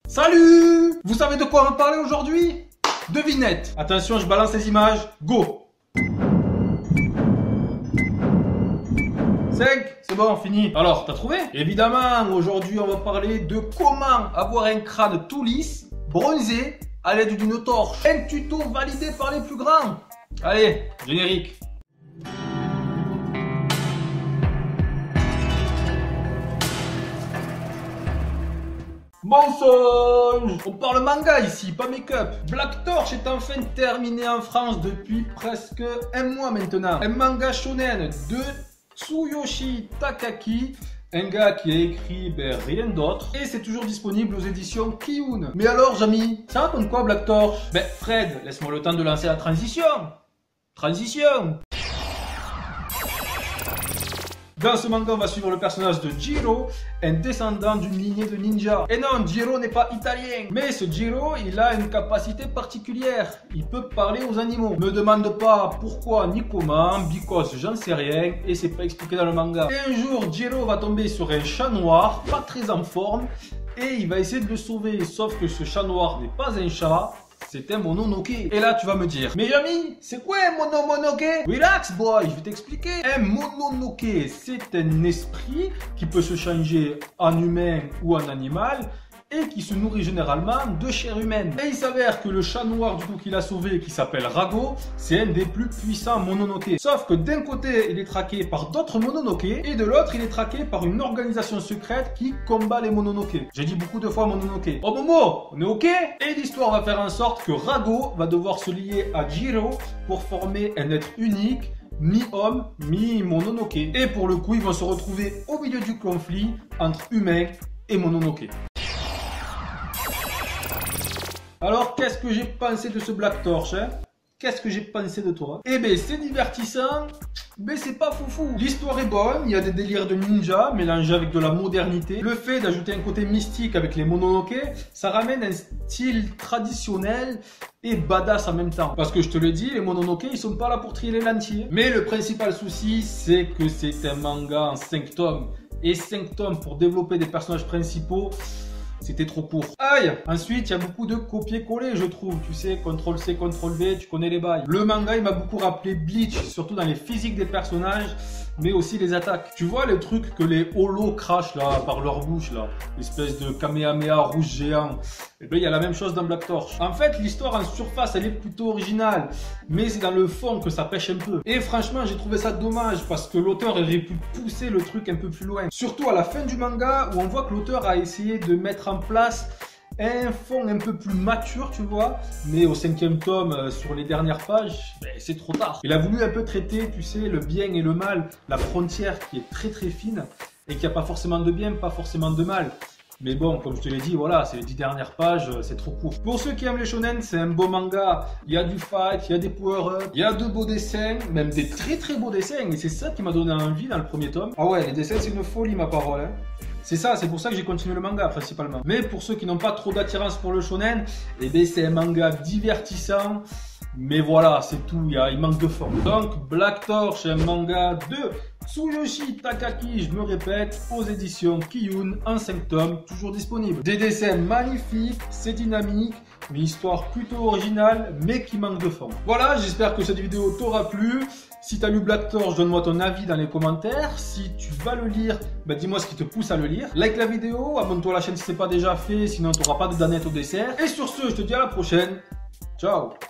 Salut! Vous savez de quoi on va parler aujourd'hui? Devinette. Attention, je balance les images. Go! 5, c'est bon, fini. Alors, t'as trouvé? Évidemment, aujourd'hui, on va parler de comment avoir un crâne tout lisse, bronzé, à l'aide d'une torche. Un tuto validé par les plus grands. Allez, générique. Mensonge! On parle manga ici, pas make-up. Black Torch est enfin terminé en France depuis presque un mois maintenant. Un manga shonen de Tsuyoshi Takaki, un gars qui a écrit rien d'autre, et c'est toujours disponible aux éditions Kiyun. Mais alors, Jamy, ça raconte quoi Black Torch? Fred, laisse-moi le temps de lancer la transition. Transition! Dans ce manga, on va suivre le personnage de Jiro, un descendant d'une lignée de ninjas. Et non, Jiro n'est pas italien. Mais ce Jiro, il a une capacité particulière. Il peut parler aux animaux. Me demande pas pourquoi ni comment, because j'en sais rien, et c'est pas expliqué dans le manga. Et un jour, Jiro va tomber sur un chat noir, pas très en forme, et il va essayer de le sauver. Sauf que ce chat noir n'est pas un chat. C'est un mononoke. Et là, tu vas me dire, mais Jamy, c'est quoi un mononoke? Relax, boy, je vais t'expliquer. Un mononoke, c'est un esprit qui peut se changer en humain ou en animal et qui se nourrit généralement de chair humaine. Et il s'avère que le chat noir du coup qu'il a sauvé, qui s'appelle Rago, c'est un des plus puissants mononoke. Sauf que d'un côté, il est traqué par d'autres mononoke et de l'autre, il est traqué par une organisation secrète qui combat les mononoke. J'ai dit beaucoup de fois mononoke. Oh Momo, on est ok? Et l'histoire va faire en sorte que Rago va devoir se lier à Jiro pour former un être unique, mi-homme, mi-mononoke. Et pour le coup, ils vont se retrouver au milieu du conflit entre humains et mononoke. Alors, qu'est-ce que j'ai pensé de ce Black Torch, hein? Qu'est-ce que j'ai pensé de toi? Eh ben, c'est divertissant, mais c'est pas foufou. L'histoire est bonne, il y a des délires de ninja mélangés avec de la modernité. Le fait d'ajouter un côté mystique avec les mononoke, ça ramène un style traditionnel et badass en même temps. Parce que je te le dis, les mononoke, ils sont pas là pour trier les lentilles. Mais le principal souci, c'est que c'est un manga en 5 tomes. Et 5 tomes pour développer des personnages principaux, c'était trop court. Aïe! Ensuite, il y a beaucoup de copier-coller, je trouve. Tu sais, CTRL-C, CTRL-V, tu connais les bails. Le manga, il m'a beaucoup rappelé Bleach, surtout dans les physiques des personnages, mais aussi les attaques. Tu vois les trucs que les holos crachent là, par leur bouche là, l'espèce de Kamehameha rouge géant. Et bien, il y a la même chose dans Black Torch. En fait, l'histoire en surface, elle est plutôt originale, mais c'est dans le fond que ça pêche un peu. Et franchement, j'ai trouvé ça dommage, parce que l'auteur aurait pu pousser le truc un peu plus loin. Surtout à la fin du manga, où on voit que l'auteur a essayé de mettre en place un fond un peu plus mature, tu vois, mais au 5e tome, sur les dernières pages, c'est trop tard. Il a voulu un peu traiter, tu sais, le bien et le mal, la frontière qui est très très fine, et qu'il n'y a pas forcément de bien, pas forcément de mal. Mais bon, comme je te l'ai dit, voilà, c'est les 10 dernières pages, c'est trop court. Pour ceux qui aiment les shonen, c'est un beau manga. Il y a du fight, il y a des power-ups, il y a de beaux dessins, même des très très beaux dessins. Et c'est ça qui m'a donné envie dans le premier tome. Ah ouais, les dessins, c'est une folie, ma parole, hein. C'est ça, c'est pour ça que j'ai continué le manga principalement. Mais pour ceux qui n'ont pas trop d'attirance pour le shonen, eh bien c'est un manga divertissant. Mais voilà, c'est tout, il manque de forme. Donc Black Torch, un manga de Tsuyoshi Takaki, je me répète, aux éditions Kiyun, en 5 tomes, toujours disponible. Des dessins magnifiques, c'est dynamique, une histoire plutôt originale, mais qui manque de forme. Voilà, j'espère que cette vidéo t'aura plu. Si tu as lu Black Torch, donne-moi ton avis dans les commentaires. Si tu vas le lire, dis-moi ce qui te pousse à le lire. Like la vidéo, abonne-toi à la chaîne si ce n'est pas déjà fait, sinon tu n'auras pas de danette au dessert. Et sur ce, je te dis à la prochaine. Ciao!